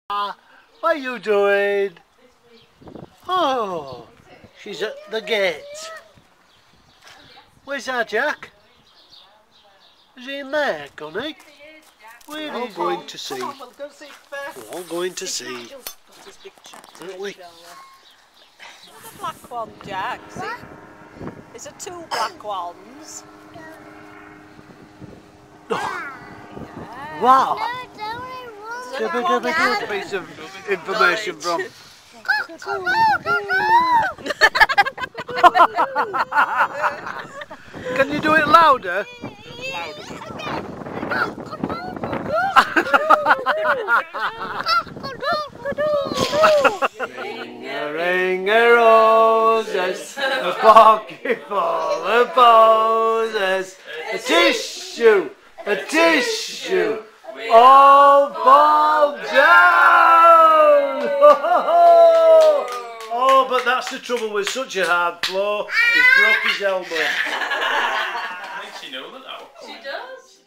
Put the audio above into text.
What are you doing? Oh, she's at the gate. Where's our Jack? Is he in there, Gunny? We're all going to see. We're all going to see. Aren't we? The black one, Jack. See? Is there two black ones? Wow! Piece of information from. Can you do it louder? Ring a roses, a pocket full of posies, a tissue, all fall down! Oh, but that's the trouble with such a hard floor. He broke his elbow. I think she knows that now. She does.